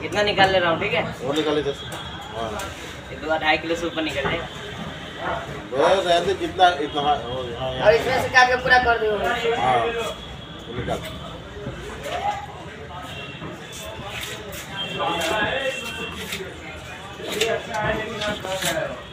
इतना निकाल ले रहा हूँ, ठीक है? वो निकाले जैसे। हाँ ये तो 2.5 किलो से ऊपर निकल जाएगा। बस ऐसे जितना इतना हाँ और इसमें से काट के पूरा कर दो। हाँ वो निकाल।